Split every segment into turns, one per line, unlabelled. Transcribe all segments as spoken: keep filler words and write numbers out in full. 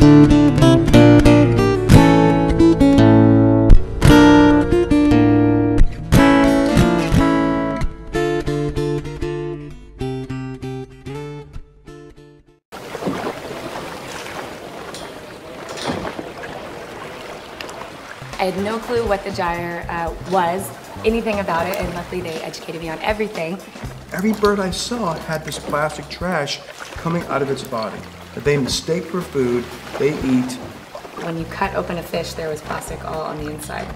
I had no clue what the gyre uh, was, anything about it, and luckily they educated me on everything.
Every bird I saw had this plastic trash coming out of its body that they mistake for food, they eat.
When you cut open a fish, there was plastic all on the inside.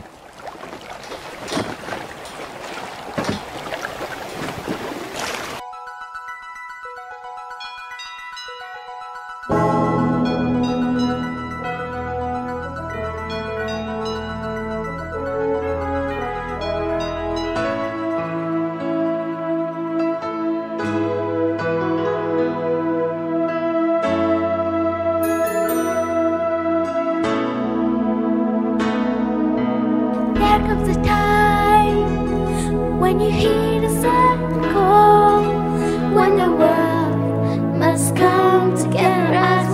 There comes a time when you hear the sun call, when the world must come together as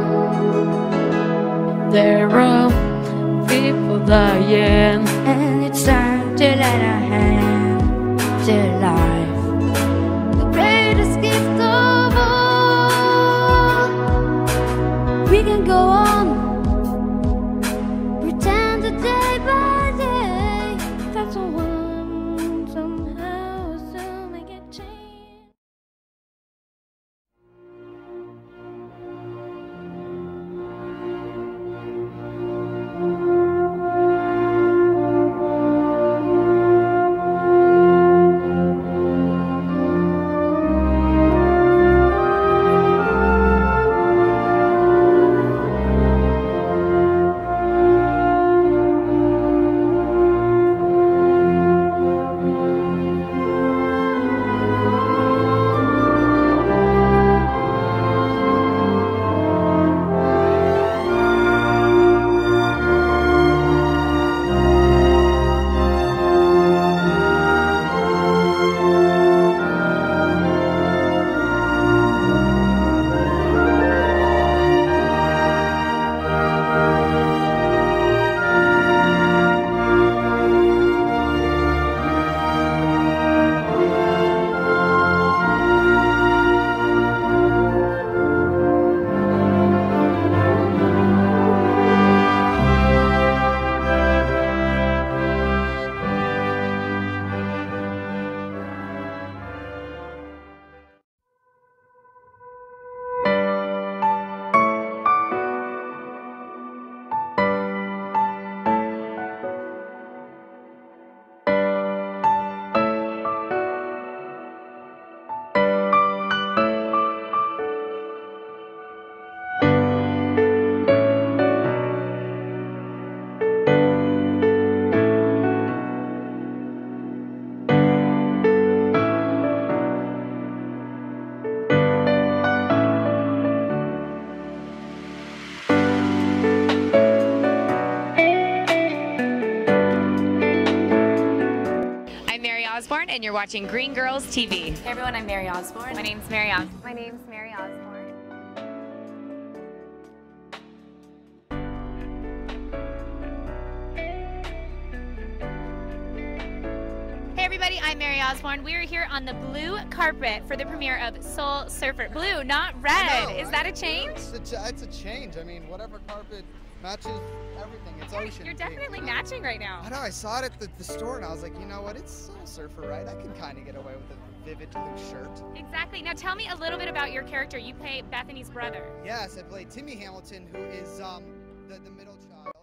one.
There are people dying, and it's time to lend a hand to life.
The greatest gift of all. We can go on, pretend that day by day that someone somehow still make a change.
Osborne, and you're watching Green Girls T V.
Hey everyone, I'm Mary Osborne.
My name's Mary Osborne.
My name's Mary Osborne.
Hey everybody, I'm Mary Osborne. We're here on the blue carpet for the premiere of Soul Surfer. Blue, not red. Is that a change?
It's a, it's a change. I mean, whatever carpet matches everything. It's ocean.
You're definitely
theme.
matching right now.
I know. I saw it at the, the store and I was like, you know what? It's Soul Surfer, right? I can kind of get away with a vivid blue shirt.
Exactly. Now tell me a little bit about your character. You play Bethany's brother.
Yes, I play Timmy Hamilton, who is um, the, the middle child.